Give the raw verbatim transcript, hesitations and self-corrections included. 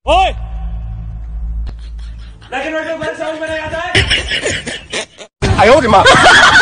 ओए, black and white में समझ में नहीं आता है।